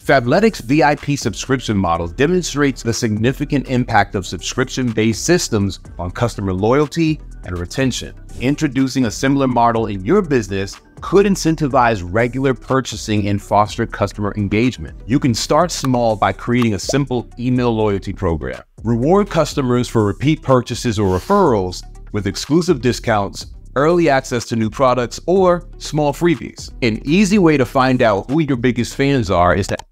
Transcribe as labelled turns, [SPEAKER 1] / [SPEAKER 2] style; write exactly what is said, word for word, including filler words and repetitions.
[SPEAKER 1] Fabletics' V I P subscription model demonstrates the significant impact of subscription-based systems on customer loyalty and retention. Introducing a similar model in your business could incentivize regular purchasing and foster customer engagement. You can start small by creating a simple email loyalty program. Reward customers for repeat purchases or referrals with exclusive discounts, early access to new products, or small freebies. An easy way to find out who your biggest fans are is to